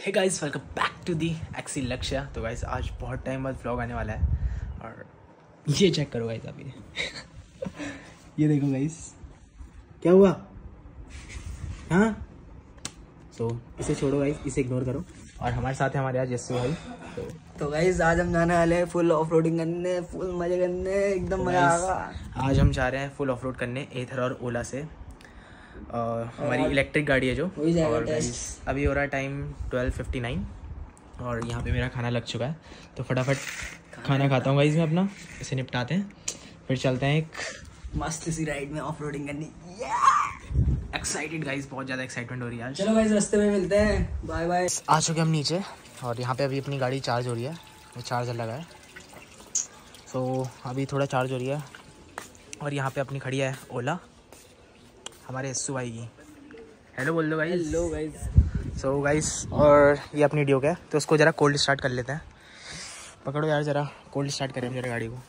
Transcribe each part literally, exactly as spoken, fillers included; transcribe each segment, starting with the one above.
Hey guys, welcome back to the एक्सी लक्ष्य। तो guys आज बहुत टाइम बाद व्लॉग आने वाला है और ये चेक करो गाइस अभी ये देखो गाइस क्या हुआ। हाँ सो so, इसे छोड़ो गाइस, इसे इग्नोर करो। और हमारे साथ है हमारे आज यस्सु भाई। तो तो गाइस आज हम जाने वाले हैं फुल ऑफ रोडिंग करने, फुल मजे करने, एकदम तो मजा आएगा। आज हम जा रहे हैं फुल ऑफ रोड करने एथर और ओला से। और हमारी इलेक्ट्रिक गाड़ी है जो। और गाइस अभी हो रहा है टाइम ट्वेल्व फिफ्टी नाइन और यहाँ पे मेरा खाना लग चुका है। तो फटाफट खाना खाता हूँ गाइस मैं अपना, इसे निपटाते हैं फिर चलते हैं एक मस्त सी राइड में ऑफ रोडिंग करनी। एक्साइटेड गाइस, बहुत ज़्यादा एक्साइटमेंट हो रही है आज। चलो गाइस रास्ते में मिलते हैं, बाय बाय। आ चुके हम नीचे और यहाँ पे अभी अपनी गाड़ी चार्ज हो रही है, वो चार्जर लगा है। सो अभी थोड़ा चार्ज हो रही है और यहाँ पे अपनी खड़ी है ओला हमारे यस्सु भाई की। हेलो बोल दो guys. Hello guys. So guys और ये अपनी ड्यूक है तो उसको ज़रा कोल्ड स्टार्ट कर लेते हैं। पकड़ो यार ज़रा, कोल्ड स्टार्ट करें हम ज़रा गाड़ी को।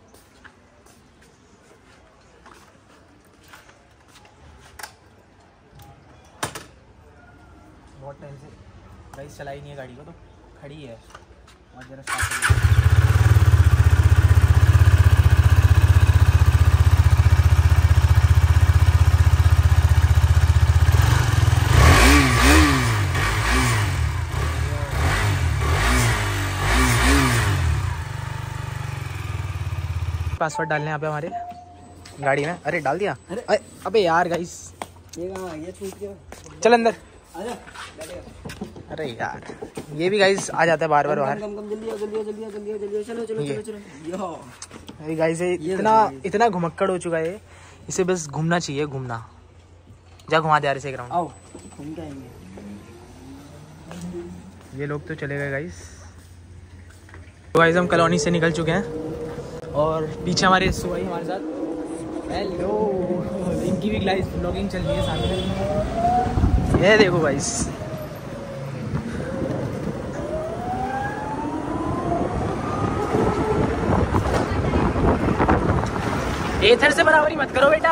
बहुत टाइम से गाइस चलाई नहीं है गाड़ी को, तो खड़ी है और ज़रा स्टार्ट कर। पासवर्ड डालने यहाँ पे हमारे गाड़ी में। अरे डाल दिया। अरे अरे अबे यार गाइस ये कहाँ आ गया, छूट गया। चल अंदर। आजा। अरे यार ये भी गाइस आ जाता है बार बार बाहर। कम कम जल्दी आओ, जल्दी आओ, जल्दी आओ, जल्दी आओ, जल्दी आओ, चलो चलो चलो चलो। यो अरे गाइस ये इतना इतना घुमक्कड़ हो चुका है, इसे बस घूमना चाहिए, घूमना। जा घुमा दे यार इसे ग्राउंड। आओ घूम के आएंगे। ये लोग तो चले गए गाइस। तो गाइस हम कॉलोनी से निकल चुके हैं और पीछे हमारे यस्सु भाई हमारे साथ। हेलो, इनकी भी लाइव ब्लॉगिंग चल रही है सामने। ये देखो गाइस एथर से बराबरी मत करो बेटा।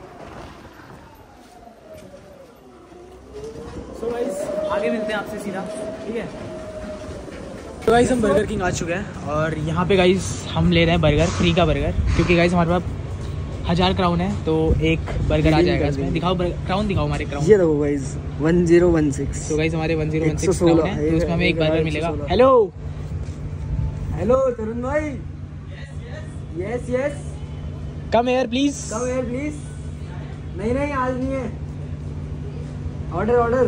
सो गाइस आगे मिलते हैं आपसे सीधा, ठीक है। तो गाइस हम बर्गर किंग आ चुके हैं और यहाँ पे गाइस हम ले रहे हैं बर्गर, फ्री का बर्गर, क्योंकि गाइस हमारे पास हजार क्राउन है तो एक बर्गर आ जाएगा इसमें। दिखाओ क्राउन, दिखाओ हमारे क्राउन। ये देखो guys one zero one six. तो गाइस हमारे one zero one six crown है तो उसमें हमें एक बर्गर मिलेगा। हेलो हेलो तरुण भाई। Yes yes come here please, come here please. नहीं नहीं आज नहीं है, ऑर्डर ऑर्डर।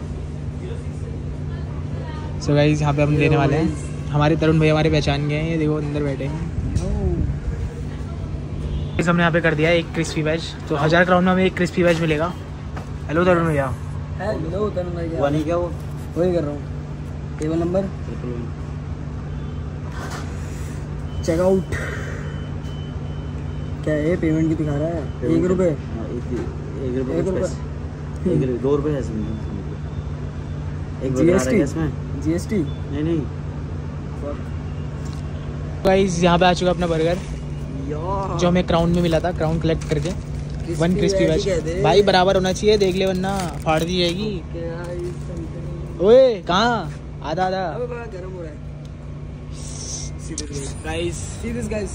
सो गाइस यहाँ पे हम लेने वाले हैं। हमारे तरुण भाई हमारे पहचान गए हैं, ये देखो अंदर बैठे हैं। इस हमने यहाँ पे कर दिया है एक क्रिस्पी वेज, तो हजार क्राउन में हमें एक क्रिस्पी वेज मिलेगा। हेलो तरुण भैया। हेलो तरुण भाई। वो नहीं क्या, वो वही कर रहा हूँ। Table number checkout. क्या है पेमेंट की दिखा रहा है? एक रुपये एक रुपये एक रुपये दो रुपये है जीएसटी जीएसटी नहीं नहीं। गाइस यहाँ पे आ चुका अपना बर्गर जो हमें क्राउन में मिला था, क्राउन कलेक्ट करके। वन क्रिस्पी वेज भाई बराबर होना चाहिए, देख ले वरना फाड़ दी जाएगी। ओए कहाँ आधा आधा गर्म हो रहा है गाइस। See this guys.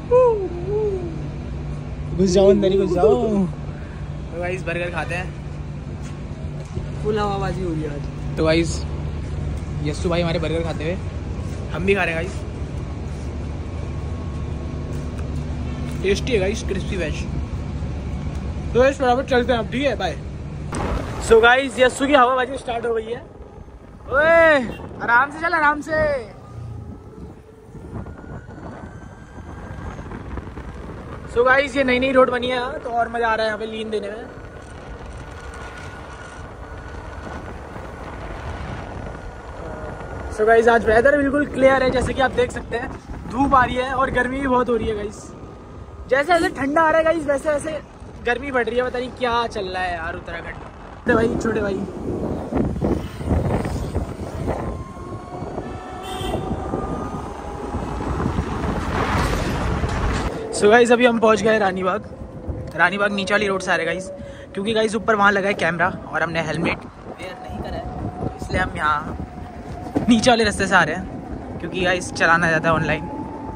घुस जाओ अंदर ही, घुस जाओ। तो गाइस बर्गर खाते हैं, फुल हवाबाजी हो गई आज। तो गाइस यस्सु भाई हमारे बर्गर खाते हुए हम भी खा रहे हैं गाइस। टेस्टी है गाइस क्रिस्पी वेज। तो गाइस बराबर चलते हैं अब, ठीक है बाय। सो गाइस यस्सु की हवाबाजी स्टार्ट हो गई है। ओए आराम से चल, आराम से। सो so गाइस ये नई नई रोड बनी है तो और मजा आ रहा है यहाँ पे लीन देने में। सो so गाइस आज वेदर बिल्कुल क्लियर है, जैसे कि आप देख सकते हैं। धूप आ रही है और गर्मी भी बहुत हो रही है गाइस। जैसे जैसे ठंडा आ रहा है गाइस वैसे वैसे गर्मी बढ़ रही है। पता नहीं क्या चल रहा है यार उत्तराखंड। छोटे भाई छोटे भाई सो so गाइस अभी हम पहुंच गए रानी बाग। रानी बाग नीचे वाली रोड से आ रहे गाइस, क्योंकि गाइस ऊपर वहाँ लगा है कैमरा और हमने हेलमेट वेयर नहीं करा है, इसलिए हम यहाँ नीचे वाले रास्ते से आ रहे हैं क्योंकि गाइस चलाना जाता है ऑनलाइन।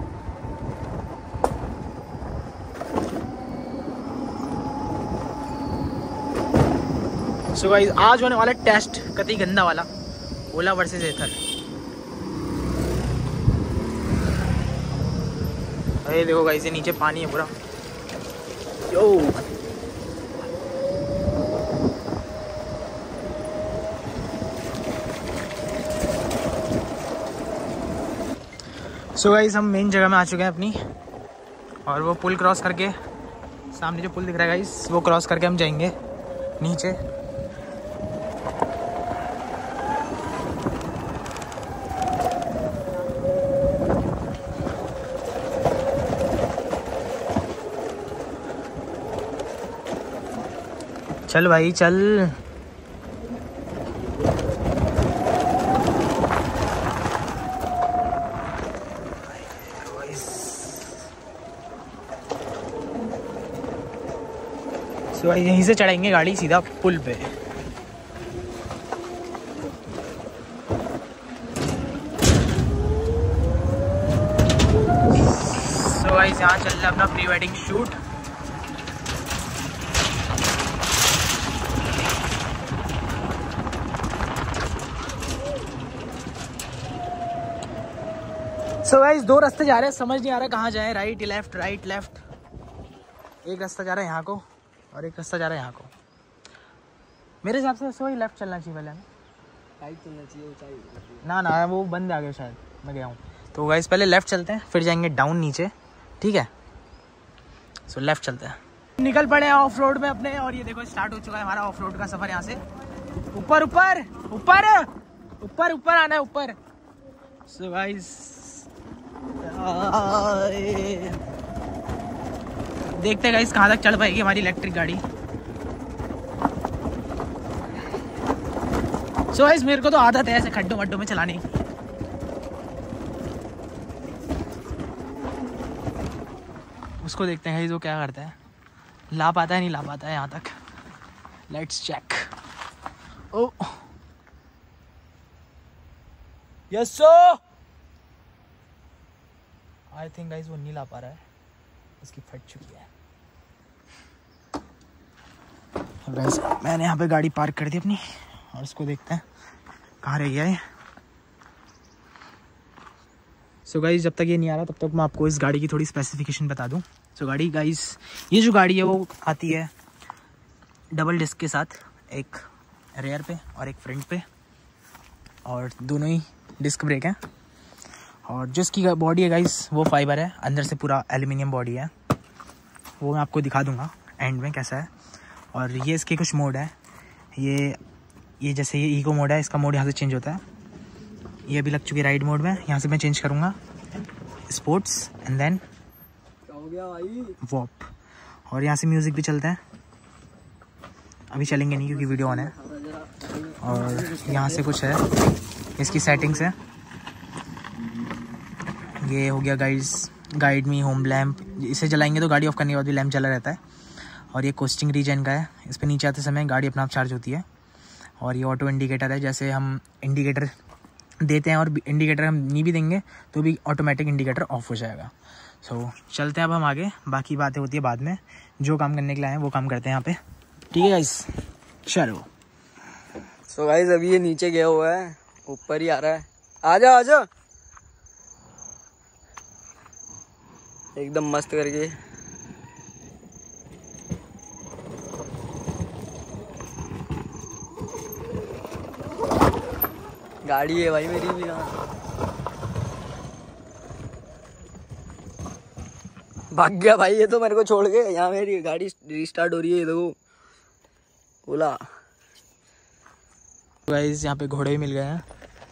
सो गाइस आज होने वाला टेस्ट कतई गंदा वाला, ओला वर्सेस एथर। अरे देखो गाइस ये नीचे पानी है पूरा। यो सो गाइस हम मेन जगह में आ चुके हैं अपनी, और वो पुल क्रॉस करके सामने जो पुल दिख रहा है गाइस वो क्रॉस करके हम जाएंगे नीचे। चल भाई चल। तो यहीं से चढ़ाएंगे गाड़ी सीधा पुल पे। सो गाइस यहाँ चल रहा है अपना pre wedding shoot. So guys दो रास्ते जा रहे हैं, समझ नहीं आ रहा कहाँ जाए, राइट लेफ्ट राइट लेफ्ट। एक रास्ता जा रहा है यहाँ को और एक रास्ता जा रहा है यहाँ को। मेरे हिसाब से सो ही लेफ्ट चलना चाहिए पहले, राइट चलना चाहिए चाहिए ना ना वो बंद आ गया शायद, मैं गया हूँ। तो गाइस पहले लेफ्ट चलते हैं फिर जाएंगे डाउन नीचे, ठीक है। सो लेफ्ट चलते हैं। निकल पड़े हैं ऑफ रोड में अपने, और ये देखो स्टार्ट हो चुका है हमारा ऑफ रोड का सफर। यहाँ से ऊपर ऊपर ऊपर ऊपर ऊपर आना है ऊपर। सो गाइस देखते हैं गाइस कहाँ तक चढ़ पाएगी हमारी इलेक्ट्रिक गाड़ी। सो गाइस मेरे को तो आदत है ऐसे खड्डों वड्डों में चलाने की। उसको देखते हैं गाइस वो क्या करता है, ला पाता है नहीं ला पाता है यहाँ तक। Let's check. Oh yes so I think guys वो नहीं ला पा रहा है, इसकी फट चुकी है। गाइस मैंने यहाँ पे गाड़ी पार्क कर दी अपनी, और इसको देखते हैं कहाँ रह गया है। सो गाइस जब तक ये नहीं आ रहा तब तक मैं आपको इस गाड़ी की थोड़ी स्पेसिफिकेशन बता दूँ। सो so, गाड़ी गाइस ये जो गाड़ी है वो आती है डबल डिस्क के साथ, एक रेयर पे और एक फ्रंट पे, और दोनों ही डिस्क ब्रेक हैं। और जो इसकी बॉडी है गाइस वो फाइबर है, अंदर से पूरा एल्यूमिनियम बॉडी है। वो मैं आपको दिखा दूंगा एंड में कैसा है। और ये इसके कुछ मोड है, ये ये जैसे ये इको मोड है, इसका मोड यहाँ से चेंज होता है। ये अभी लग चुकी है राइड मोड में, यहाँ से मैं चेंज करूँगा स्पोर्ट्स एंड देन हो गया भाई वॉप। और यहाँ से म्यूज़िक भी चलता है, अभी चलेंगे नहीं क्योंकि वीडियो ऑन है। और यहाँ से कुछ है इसकी सेटिंग्स है। ये हो गया guides guide me home lamp, इसे जलाएंगे तो गाड़ी ऑफ करने के बाद भी लैम्प चला रहता है। और ये कोस्टिंग रीजन का है, इस पर नीचे आते समय गाड़ी अपना आप चार्ज होती है। और ये ऑटो इंडिकेटर है, जैसे हम इंडिकेटर देते हैं और इंडिकेटर हम नहीं भी देंगे तो भी ऑटोमेटिक इंडिकेटर ऑफ हो जाएगा। सो so, चलते हैं अब हम आगे, बाकी बातें होती है बाद में। जो काम करने के लिए आए हैं वो काम करते हैं यहाँ पे, ठीक है गाइस चलो। सो गाइस अभी ये नीचे गया हुआ है, ऊपर ही आ रहा है। आजा आजा एकदम मस्त करके। गाड़ी है भाई मेरी भी यहाँ। भाग गया भाई ये तो मेरे को छोड़ के। यहाँ मेरी गाड़ी रिस्टार्ट हो रही है, ये देखो ओला। गाइस यहाँ पे घोड़े भी मिल गए हैं।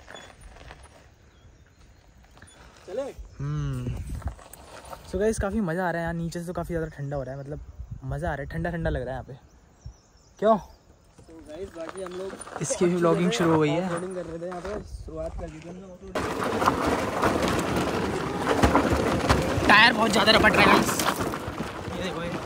चले हम्म सो गाइस काफ़ी मज़ा आ रहा है यहाँ। नीचे से तो काफ़ी ज़्यादा ठंडा हो रहा है, मतलब मज़ा आ रहा है, ठंडा ठंडा लग रहा है यहाँ पे। क्यों तो गाइस बाकी हम लोग इसकी भी व्लॉगिंग शुरू हो गई है। ऑफरोडिंग कर रहे थे यहाँ पे, शुरुआत कर दी थी हमने ऑफरोडिंग। टायर बहुत ज़्यादा रपट रहा है गाइस, ये देखो ये।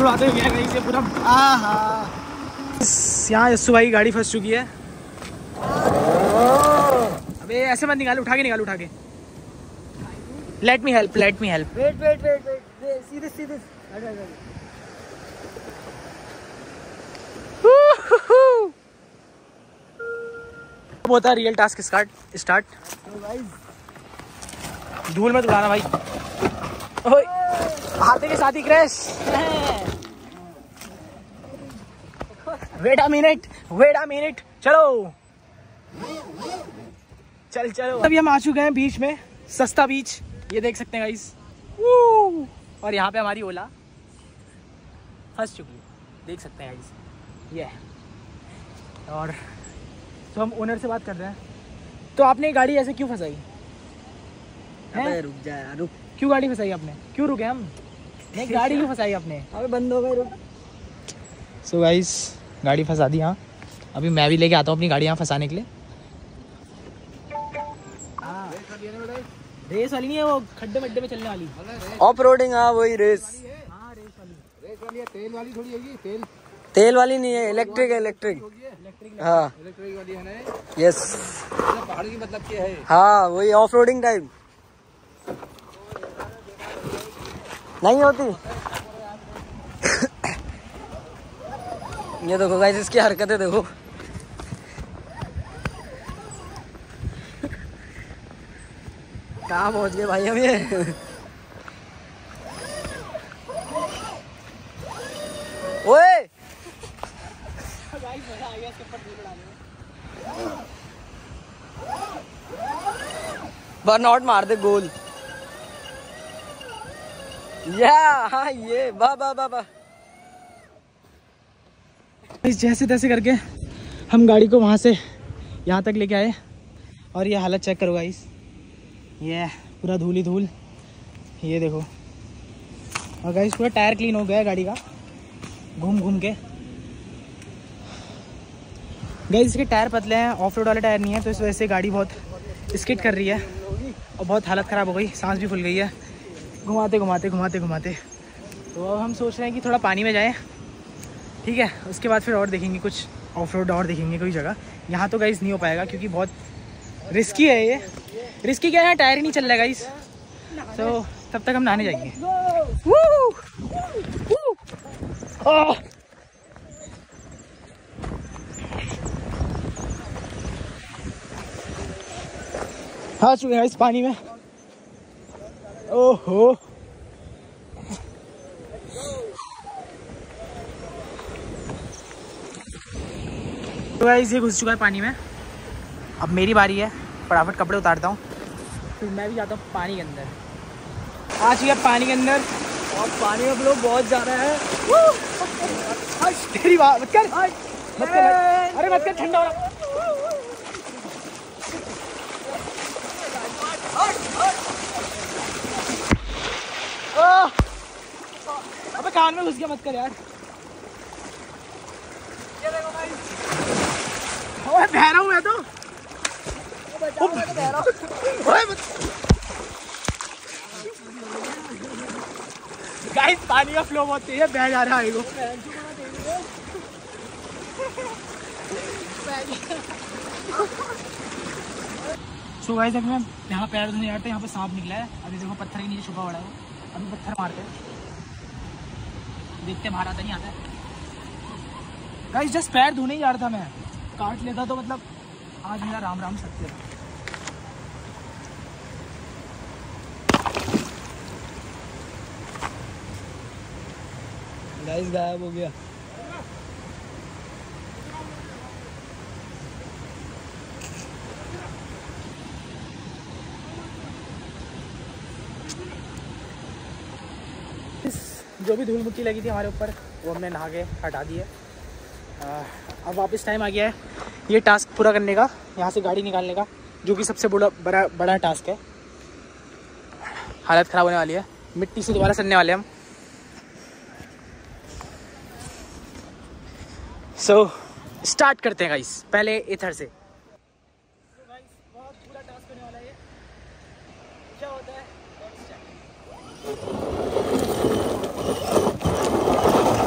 धूल उड़ाते हुए गए से पूरा। आहा, यहाँ यस्सु भाई गाड़ी फंस चुकी है। अबे ऐसे मत निकाल, उठा के निकाल, उठा के। Let me help, let me help. Wait wait wait wait, सीधे सीधे। होता है रियल टास्क स्टार्ट स्टार्ट। धूल मत उड़ाना भाई। ओए, हाथे के साथ ही crash. Wait a minute, wait a minute, चलो चल चलो। अभी हम आ चुके हैं बीच में, सस्ता बीच, ये देख सकते हैं गाइस। और यहाँ पे हमारी ओला फंस चुकी है, देख सकते हैं गाइस ये। और तो हम ओनर से बात कर रहे हैं। तो आपने गाड़ी ऐसे क्यों फंसाई? अबे रुक जा यार, रुक। क्यों गाड़ी फंसाई आपने? क्यों रुके हम? नहीं, गाड़ी क्यों फंसाई आपने? अबे बंद हो गए, रुक। सो so गाइस, गाड़ी फंसा दी। हाँ, अभी मैं भी लेके आता हूँ अपनी गाड़ी यहाँ फंसाने के लिए। रेस वाली नहीं है, वो खड्डे मड्डे में चलने वाली ऑफ रोडिंग। हाँ वही रेस। हाँ रेस वाली। रेस वाली है, तेल वाली थोड़ी होगी। तेल तेल वाली नहीं है, इलेक्ट्रिक है, इलेक्ट्रिक। हाँ इलेक्ट्रिक वाली है ना। यस, पहाड़ की मतलब क्या है? हाँ वही ऑफ रोडिंग टाइप नहीं होती। ये देखो गाइस, इसकी हरकतें देखो। कहाँ पहुंच गए भाई हम ये? ओए बर्नआउट मार दे गोल। या हाँ, ये वाह वाह वाह वाह। जैसे तैसे करके हम गाड़ी को वहाँ से यहाँ तक लेके आए। और ये हालत चेक करो गाइस, ये पूरा धूल ही धूल, ये देखो। और गाइस पूरा टायर क्लीन हो गया है गाड़ी का, घूम घूम के। गाइस इसके टायर पतले हैं, ऑफ रोड वाले टायर नहीं है, तो इस वजह से गाड़ी बहुत स्किड कर रही है और बहुत हालत ख़राब हो गई, सांस भी फूल गई है घुमाते घुमाते घुमाते घुमाते। तो अब हम सोच रहे हैं कि थोड़ा पानी में जाएं, ठीक है, उसके बाद फिर और देखेंगे कुछ ऑफ रोड और देखेंगे कोई जगह। यहाँ तो गाइस नहीं हो पाएगा क्योंकि बहुत रिस्की है ये। रिस्की क्या है, टायर ही नहीं चल रहा है गाइस। तो तब तक हम नहाने जाएंगे। आ चुके हैं इस पानी में। ओहो, तो गाइस ये घुस चुका है पानी में। अब मेरी बारी है, फटाफट कपड़े उतारता हूँ, फिर मैं भी जाता हूँ पानी के अंदर। आ चुका है पानी के अंदर और पानी में लोग बहुत ज़्यादा है। तेरी बात मत कर, मत कर, अरे मत कर, ठंडा हो रहा। अबे कान में घुस गया, मत कर यार। ये देखो भाई, ओए बह रहा हूँ मैं तो। गाइस पानी का फ्लो बहुत तेज है, बह जा रहा है वो। सो गाइस अभी मैं यहाँ पैर धोने जाते हैं, यहाँ पे सांप निकला है। अभी देखो पत्थर के नीचे छुपा पड़ा है, अभी पत्थर मारते हैं, देखते बाहर आता नहीं आता है। गाइस जस्ट पैर धोने ही जा रहा था मैं, काट लेता तो मतलब आज मेरा राम राम सत्य था। गाइस गायब हो गया। जो भी धूल मिट्टी लगी थी हमारे ऊपर वो हमने नहा के हटा दी है। अब वापस टाइम आ गया है ये टास्क पूरा करने का, यहाँ से गाड़ी निकालने का, जो कि सबसे बड़ा बड़ा बड़ा टास्क है। हालत ख़राब होने वाली है, मिट्टी से दोबारा सनने वाले हम। सो so, स्टार्ट करते हैं गाइस, पहले इधर से। so गाइस बहुत बुरा टास्क होने वाला है ये, क्या होता है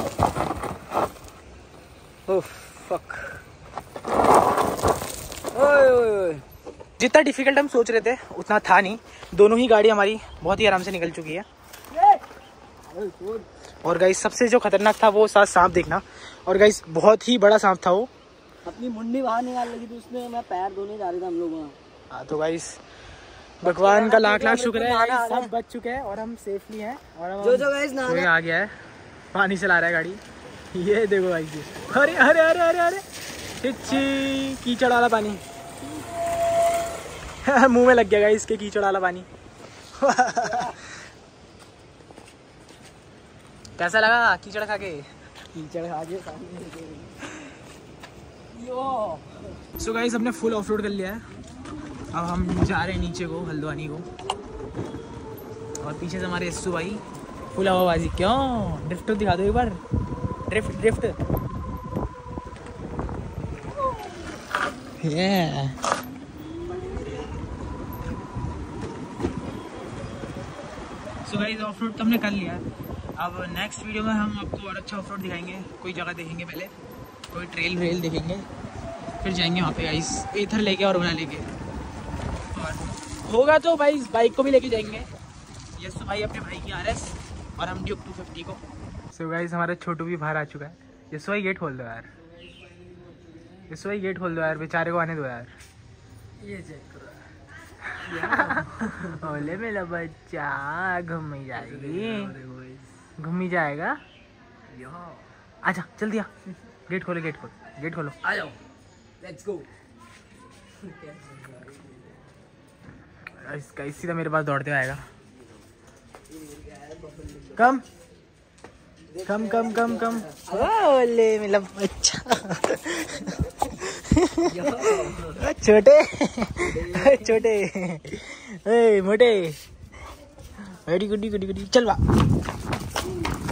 ओह फक। ओए ओए ओए। जितना डिफिकल्ट हम सोच रहे थे उतना था नहीं। दोनों ही गाड़ी हमारी बहुत ही आराम से निकल चुकी है। और गाइस सबसे जो खतरनाक था वो साथ सांप देखना। और गाइस बहुत ही बड़ा सांप था वो। अपनी मुंडी बाहर निकाल लगी थी उसमें, मैं पैर धोने जा रहे थे हम लोग वहाँ। हाँ तो गाइस भगवान का लाख लाख शुक्र है, सब बच चुके हैं और हम सेफली हैं। और हम जो जो गाइस नहाना आ गया है, पानी चला रहा है गाड़ी। ये देखो गाइस, अरे अरे अरे अरे अरे चिच्ची कीचड़ वाला पानी मुंह में लग गया गाइस इसके कीचड़ वाला पानी। कैसा लगा कीचड़ खा के? कीचड़ खा के सो गाइस हमने फुल ऑफ रोड कर लिया है। अब हम जा रहे हैं नीचे को, हल्द्वानी को। और पीछे से हमारे यस्सू भाई फुल हवाबाजी। क्यों ड्रिफ्ट दिखा दो एक बार, ड्रिफ्ट ड्रिफ्ट। ये सो गाइस ऑफ रोड तो हमने कर लिया है। अब नेक्स्ट वीडियो में हम आपको और अच्छा ऑफ रोड दिखाएंगे। कोई जगह देखेंगे, पहले कोई ट्रेल व्रेल देखेंगे, फिर जाएंगे वहाँ पे गाइस एथर लेके और बना लेके। और होगा तो भाई बाइक को भी लेके जाएंगे। यस भाई अपने भाई की आर एस और हम ड्यूक टू फिफ्टी को। सो गाइस हमारा छोटू भी बाहर आ चुका है। यस भाई गेट खोल दो यार, यस भाई गेट खोल दो यार, बेचारे को आने दो यार। ये चेक करो। ओले मेरा बच्चा घूमी जाएगी, घूमी जाएगा। आजा जल्दी आ, गेट खोलो गेट खोलो गेट खोलो। आ जाओ, लेट्स गो। इसका सीधा मेरे पास दौड़ते आएगा। कम कम कम कम कम। ओले मेरा बच्चा छोटे छोटे ए मोटे। गुड्डी गुड्डी गुड्डी गुड्डी चल बा।